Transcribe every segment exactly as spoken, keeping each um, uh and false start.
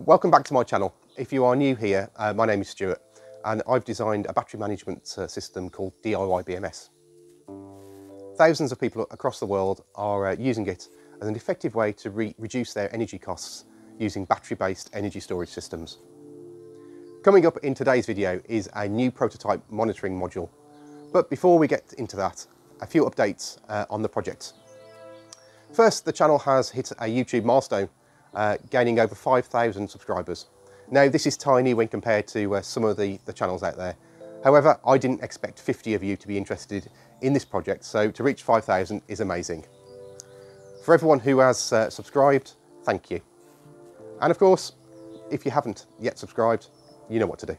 Welcome back to my channel. If you are new here, uh, my name is Stuart and I've designed a battery management uh, system called D I Y B M S. Thousands of people across the world are uh, using it as an effective way to re reduce their energy costs using battery-based energy storage systems. Coming up in today's video is a new prototype monitoring module. But before we get into that, a few updates uh, on the project. First, the channel has hit a YouTube milestone, uh, gaining over five thousand subscribers. Now, this is tiny when compared to uh, some of the, the channels out there. However, I didn't expect fifty of you to be interested in this project, so to reach five thousand is amazing. For everyone who has uh, subscribed, thank you. And of course, if you haven't yet subscribed, you know what to do.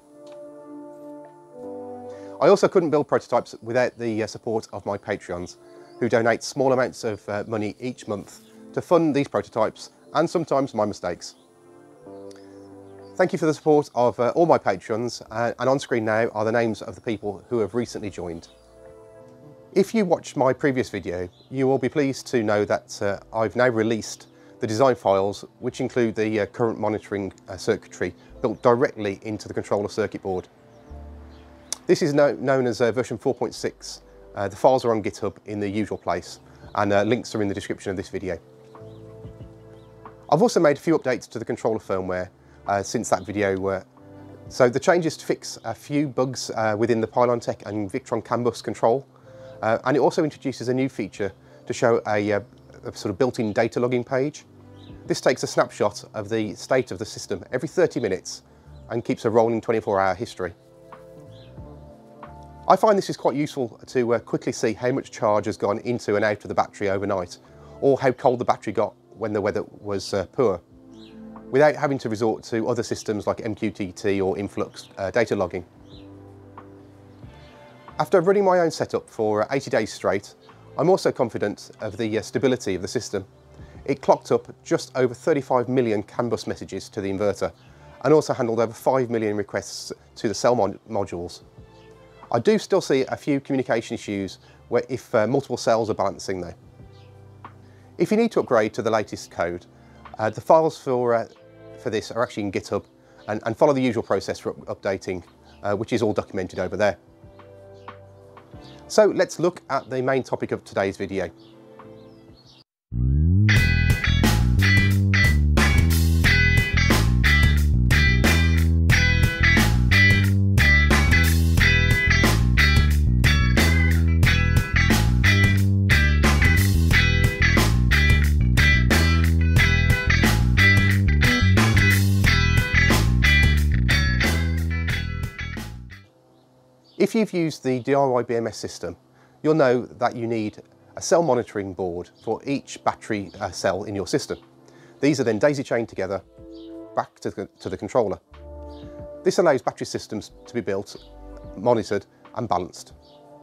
I also couldn't build prototypes without the uh, support of my Patreons, who donate small amounts of uh, money each month to fund these prototypes and sometimes my mistakes. Thank you for the support of uh, all my Patrons, uh, and on screen now are the names of the people who have recently joined. If you watched my previous video, you will be pleased to know that uh, I've now released the design files, which include the uh, current monitoring uh, circuitry built directly into the controller circuit board. This is no known as uh, version four point six. Uh, the files are on GitHub in the usual place, and uh, links are in the description of this video. I've also made a few updates to the controller firmware uh, since that video. Uh, so the changes to fix a few bugs uh, within the PylonTech and Victron CAN bus control, uh, and it also introduces a new feature to show a, a, a sort of built-in data logging page. This takes a snapshot of the state of the system every thirty minutes and keeps a rolling twenty-four hour history. I find this is quite useful to uh, quickly see how much charge has gone into and out of the battery overnight, or how cold the battery got when the weather was uh, poor, without having to resort to other systems like M Q T T or Influx uh, data logging. After running my own setup for eighty days straight, I'm also confident of the uh, stability of the system. It clocked up just over thirty-five million CAN bus messages to the inverter, and also handled over five million requests to the cell mod modules. I do still see a few communication issues where if uh, multiple cells are balancing though. If you need to upgrade to the latest code, uh, the files for, uh, for this are actually in GitHub, and, and follow the usual process for up updating, uh, which is all documented over there. So let's look at the main topic of today's video. If you've used the D I Y B M S system, you'll know that you need a cell monitoring board for each battery uh, cell in your system. These are then daisy chained together back to the, to the controller. This allows battery systems to be built, monitored and balanced.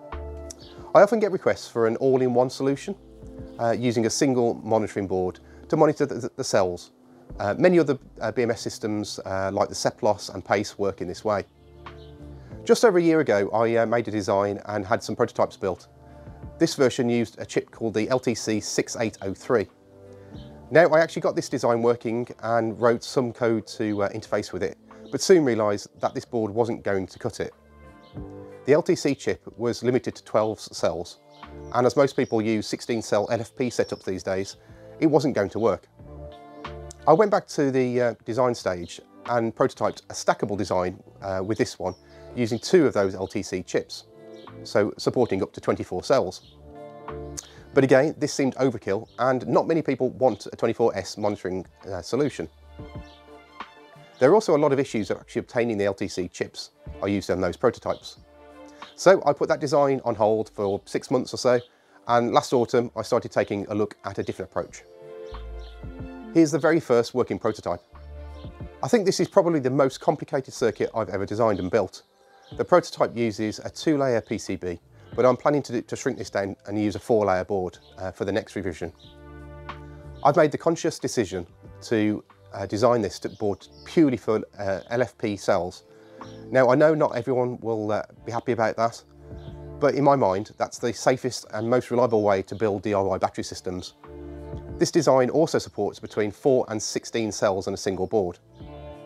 I often get requests for an all-in-one solution uh, using a single monitoring board to monitor the, the cells. Uh, many other uh, B M S systems uh, like the Seplos and Pace work in this way. Just over a year ago, I uh, made a design and had some prototypes built. This version used a chip called the L T C six eight oh three. Now, I actually got this design working and wrote some code to uh, interface with it, but soon realised that this board wasn't going to cut it. The L T C chip was limited to twelve cells, and as most people use sixteen cell L F P setups these days, it wasn't going to work. I went back to the uh, design stage and prototyped a stackable design uh, with this one, using two of those L T C chips, so supporting up to twenty-four cells. But again, this seemed overkill, and not many people want a twenty-four S monitoring uh, solution. There are also a lot of issues of actually obtaining the L T C chips I used on those prototypes. So I put that design on hold for six months or so, and last autumn I started taking a look at a different approach. Here's the very first working prototype. I think this is probably the most complicated circuit I've ever designed and built. The prototype uses a two layer P C B, but I'm planning to, to shrink this down and use a four layer board uh, for the next revision. I've made the conscious decision to uh, design this board purely for uh, L F P cells. Now, I know not everyone will uh, be happy about that, but in my mind, that's the safest and most reliable way to build D I Y battery systems. This design also supports between four and sixteen cells on a single board.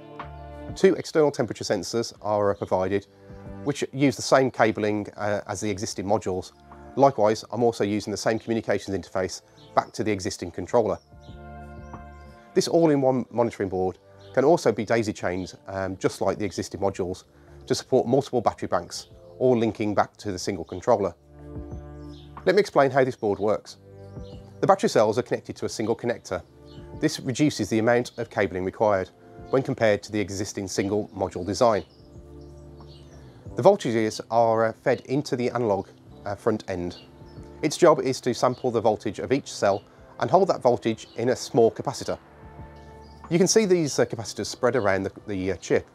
Two external temperature sensors are provided, which use the same cabling uh, as the existing modules. Likewise, I'm also using the same communications interface back to the existing controller. This all-in-one monitoring board can also be daisy-chained, um, just like the existing modules, to support multiple battery banks, all linking back to the single controller. Let me explain how this board works. The battery cells are connected to a single connector. This reduces the amount of cabling required when compared to the existing single module design. The voltages are fed into the analog uh, front end. Its job is to sample the voltage of each cell and hold that voltage in a small capacitor. You can see these uh, capacitors spread around the, the uh, chip.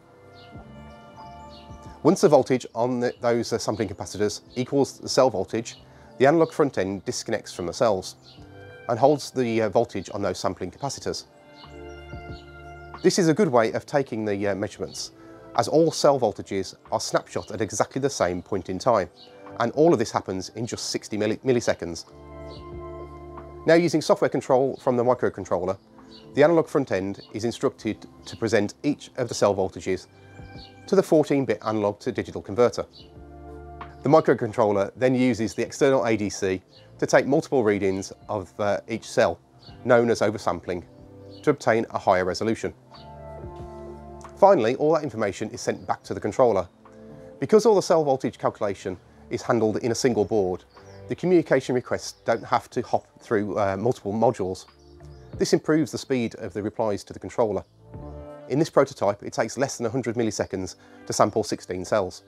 Once the voltage on the, those uh, sampling capacitors equals the cell voltage, the analog front end disconnects from the cells and holds the uh, voltage on those sampling capacitors. This is a good way of taking the uh, measurements, as all cell voltages are snapshot at exactly the same point in time, and all of this happens in just sixty milliseconds. Now, using software control from the microcontroller, the analog front end is instructed to present each of the cell voltages to the fourteen bit analog to digital converter. The microcontroller then uses the external A D C to take multiple readings of uh, each cell, known as oversampling, to obtain a higher resolution. Finally, all that information is sent back to the controller. Because all the cell voltage calculation is handled in a single board, the communication requests don't have to hop through uh, multiple modules. This improves the speed of the replies to the controller. In this prototype, it takes less than one hundred milliseconds to sample sixteen cells.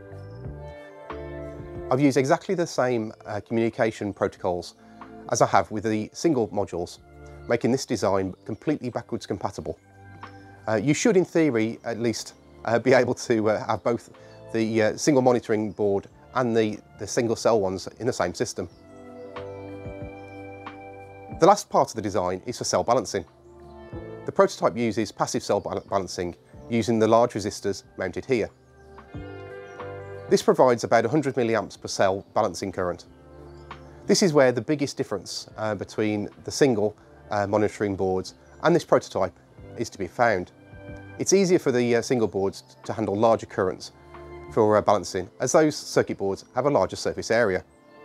I've used exactly the same uh, communication protocols as I have with the single modules, making this design completely backwards compatible. Uh, you should, in theory, at least uh, be able to uh, have both the uh, single monitoring board and the, the single cell ones in the same system. The last part of the design is for cell balancing. The prototype uses passive cell balancing using the large resistors mounted here. This provides about one hundred milliamps per cell balancing current. This is where the biggest difference uh, between the single uh, monitoring boards and this prototype is to be found. It's easier for the uh, single boards to handle larger currents for uh, balancing, as those circuit boards have a larger surface area.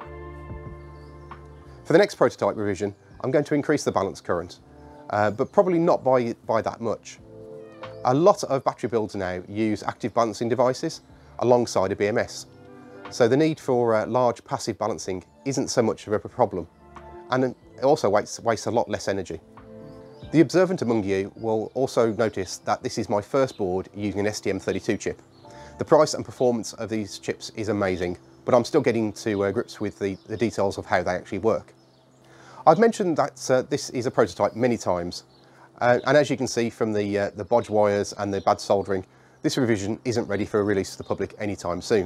For the next prototype revision, I'm going to increase the balance current, uh, but probably not by, by that much. A lot of battery builds now use active balancing devices alongside a B M S, so the need for uh, large passive balancing isn't so much of a problem, and it also wastes, wastes a lot less energy. The observant among you will also notice that this is my first board using an S T M thirty-two chip. The price and performance of these chips is amazing, but I'm still getting to uh, grips with the, the details of how they actually work. I've mentioned that uh, this is a prototype many times, uh, and as you can see from the, uh, the bodge wires and the bad soldering, this revision isn't ready for release to the public anytime soon.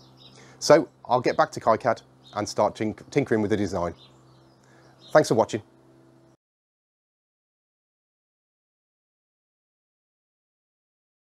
So I'll get back to KiCad and start tink tinkering with the design. Thanks for watching.